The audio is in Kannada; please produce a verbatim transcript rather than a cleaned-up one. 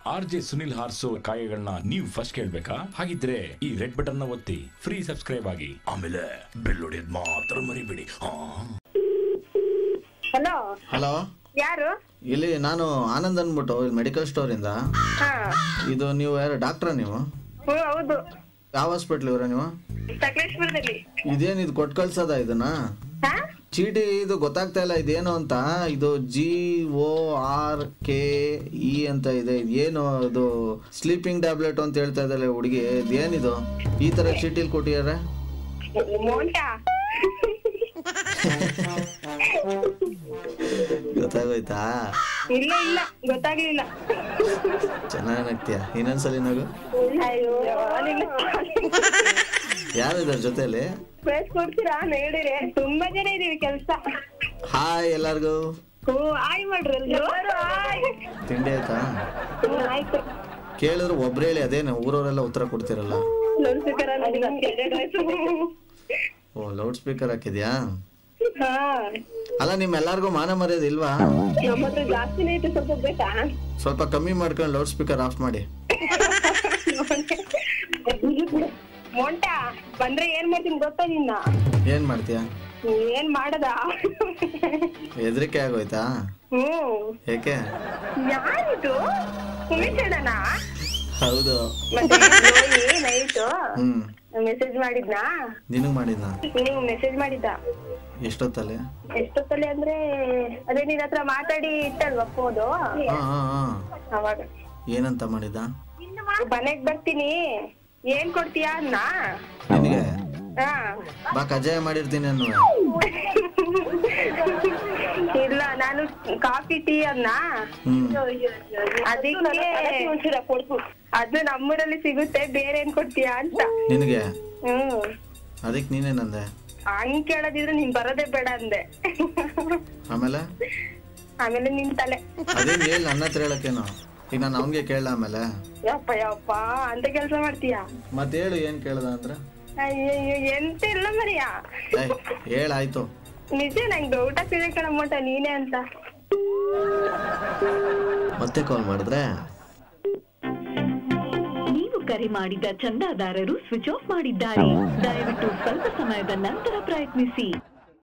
ಆರ್ ಜೆ ಸುನಿಲ್ ಹಾರ್ಸೋ ಕಾಯಗಳನ್ನ ನೀವು ಫಸ್ಟ್ ಕೇಳ್ಬೇಕಾ? ಹಾಗಿದ್ರೆ ಈ ರೆಡ್ ಬಟನ್ ನ ಒತ್ತಿ ಫ್ರೀ ಸಬ್ಸ್ಕ್ರೈಬ್ ಆಗಿ, ಆಮೇಲೆ ಬೆಲ್ ಹೊಡೆಯೋದ್ ಮಾತ್ರ ಮರಿಬೇಡಿ. ಹಲೋ ಹಲೋ, ಯಾರು? ಇಲ್ಲಿ ನಾನು ಆನಂದ್ ಅಂದ್ಬಿಟ್ಟು ಇಲ್ಲಿ ಮೆಡಿಕಲ್ ಸ್ಟೋರ್ ಇಂದ. ಇದು ನೀವು ಯಾರು ಡಾಕ್ಟ್ರಾ ನೀವು? ಹೌದು. ಯಾವ ಹಾಸ್ಪಿಟ್ಲ್ ಇವ್ರ ನೀವು? ಸಕಲೇಶ್ಪುರದಲ್ಲಿ. ಇದೇನ್ ಇದು ಕೊಟ್ಟು ಕಳ್ಸದ ಇದನ್ನ? ಚೀಟಿ ಇದು ಗೊತ್ತಾಗ್ತಾ ಇಲ್ಲ ಇದೇನು ಅಂತ. ಇದು G O R K E ಅಂತ ಇದೆ. ಏನು ಇದು ಸ್ಲೀಪಿಂಗ್ ಟ್ಯಾಬ್ಲೆಟ್ ಅಂತ ಹೇಳ್ತಾ ಇದ್ದಲ್ಲ ಹುಡುಗಿ, ಇದೇನಿದು ಈ ತರ ಚೀಟಿಲ್ ಕೊಟ್ಟಿದ್ದಾರೆ? ಗೊತ್ತಾಗೋಯ್ತಾ? ಇಲ್ಲ ಇಲ್ಲ ಗೊತ್ತಾಗ್ಲಿಲ್ಲ. ಚೆನ್ನಾಗಿ ನಗ್ತೀಯ, ಇನ್ನೊಂದ್ಸಲಿ ನಗು. ಯಾರಿದಾರ ಜೊತೆಲಿ? ಕೊಡ್ತೀರಾ ನೋಡಿರಿ, ತುಂಬಾ ಜನ ಇದೀವಿ ಕೆಲ್ಸ. ಹಾಯ್ ಎಲ್ಲಾರ್ಗು. ಹಾಯ್ ಮಾಡ್ರಿ. ತಿಂಡಿ ಆಯ್ತಾ? ಆಯ್ತು. ಕೇಳಿದ್ರು ಒಬ್ರು ಹೇಳಿ, ಅದೇನು ಊರವರೆಲ್ಲ ಉತ್ತರ ಕೊಡ್ತಿರಲ್ಲ. ಓ, ಲೌಡ್ ಸ್ಪೀಕರ್ ಹಾಕಿದ್ಯಾ? ಅಲ್ಲ, ನಿಮ್ ಎಲ್ಲಾರ್ಗು ಮಾನ ಮರ್ಯಾದೆ ಇಲ್ವಾ? ಜಾಸ್ತಿನೇ ಐತೆ, ಸ್ವಲ್ಪ ಬೇಕಾ? ಸ್ವಲ್ಪ ಕಮ್ಮಿ ಮಾಡ್ಕೊಂಡು ಲೌಡ್ ಸ್ಪೀಕರ್ ಆಫ್ ಮಾಡಿ. ಮೊಂಟಾ ಬಂದ್ರೆ ಏನ್ ಮಾಡ್ತೀನಿ ಗೊತ್ತಾ ನಿನ್ನ? ಏನ್ ಮಾಡ್ತೀಯ? ಏನ್ ಮಾಡದ? ಹೆದರಿಕೆ ಆಗೋಯ್ತಾ? ಹ್ಮ್. ಏಕೆ? ಯಾರಿದು? ಕುಮಿಸೇಡನಾ? ಹೌದು. ಏನಾಯ್ತು? ಹ್ಮ್. ಮೆಸೇಜ್ ಮಾಡಿದ್ನಾ? ನಿನಗ್ ಮಾಡಿದ್ನ? ನೀವು ಮೆಸೇಜ್ ಮಾಡಿದ್ದ. ಎಷ್ಟೊತ್ತಲ್ಲಿ? ಎಷ್ಟೊತ್ತಲ್ಲಿ ಅಂದ್ರೆ ಅದೇ ನಿನ್ ಹತ್ರ ಮಾತಾಡಿ ಇಟ್ಟಲ್ವಾ ಫೋನು, ಅವಾಗ. ಏನಂತ ಮಾಡಿದ್ದ? ಮನೆಗ್ ಬರ್ತೀನಿ, ಏನ್ ಕೊಡ್ತೀಯಾ ಅನ್ನ? ನಿನಗೆ ಬಾ ಕಜ್ಜಾಯ ಮಾಡಿರ್ತೀನಿ ಅನ್ನು. ಇಲ್ಲ, ನಾನು ಕಾಫಿ ಟೀ ಅನ್ನ. ಅದಕ್ಕೆ ಅದು ನಮ್ಮೂರಲ್ಲಿ ಸಿಗುತ್ತೆ, ಬೇರೆ ಏನ್ ಕೊಡ್ತೀಯಾ ಅಂತ. ನಿನಗೆ? ಹ್ಮ್. ಅದಕ್ಕೆ ನೀನೇನಂದೆ? ಹಂಗ್ ಕೇಳದಿದ್ರೆ ನೀನ್ ಬರೋದೇ ಬೇಡ ಅಂದೆ. ಆಮೇಲೆ? ಆಮೇಲೆ ನಿನ್ ತಲೆ. ಅದೇನ್ ಹೇಳ, ನನ್ನ ಹತ್ರ ಹೇಳಕ್ಕೇನು? ಈಗ ನಾನು ಅವನ್ಗೆ ಕೇಳಲ್ಲ ಆಮೇಲೆ? ಯಪ್ಪ ಯಪ್ಪ ಅಂತ ಕೆಲ್ಸ ಮಾಡ್ತೀಯ? ಮತ್ತೆ ಹೇಳು, ಏನ್ ಕೇಳ್ದ ಅಂದ್ರ? ಅಯ್ಯಯ್ಯೋ, ಎಂತ ಇಲ್ಲ ಮರಿಯಾ. ಹೇಳಾಯ್ತು. ನಿಜ, ನಂಗೆ ಡೌಟ್ ಆಗ್ತಿದೆ ಕಣಮ್ಮಟ, ನೀನೇ ಅಂತ. ಮತ್ತೆ ಕಾಲ್ ಮಾಡಿದ್ರೆ? ನೀವು ಕರೆ ಮಾಡಿದ ಚಂದಾದಾರರು ಸ್ವಿಚ್ ಆಫ್ ಮಾಡಿದ್ದಾರೆ. ದಯವಿಟ್ಟು ಸ್ವಲ್ಪ ಸಮಯದ ನಂತರ ಪ್ರಯತ್ನಿಸಿ.